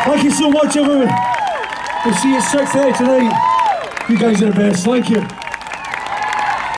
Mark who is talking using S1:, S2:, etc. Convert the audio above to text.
S1: Thank you so much, everyone. We'll see you at 6:30 tonight. You guys are the best. Thank you.